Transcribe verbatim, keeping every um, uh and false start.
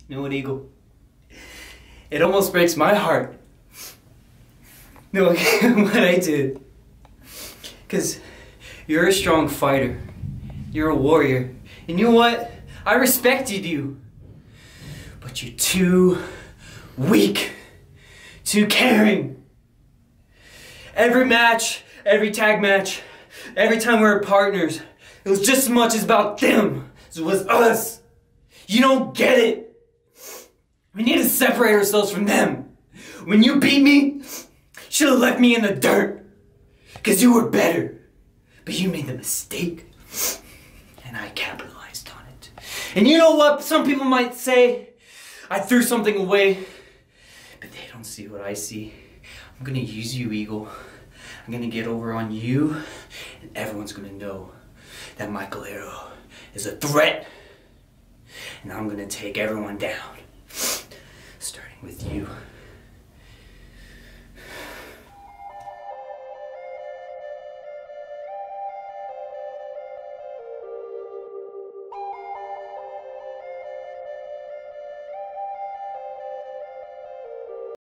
You know what, Eagle? It almost breaks my heart. You know what I did? Because you're a strong fighter. You're a warrior. And you know what? I respected you. But you're too weak. Too caring. Every match, every tag match, every time we were partners, it was just as much as about them as it was us. You don't get it. We need to separate ourselves from them. When you beat me, you should have left me in the dirt. Because you were better. But you made the mistake. And I capitalized on it. And you know what? Some people might say, I threw something away. But they don't see what I see. I'm going to use you, Eagle. I'm going to get over on you. And everyone's going to know that Michael Arrow is a threat. And I'm going to take everyone down. Starting with you.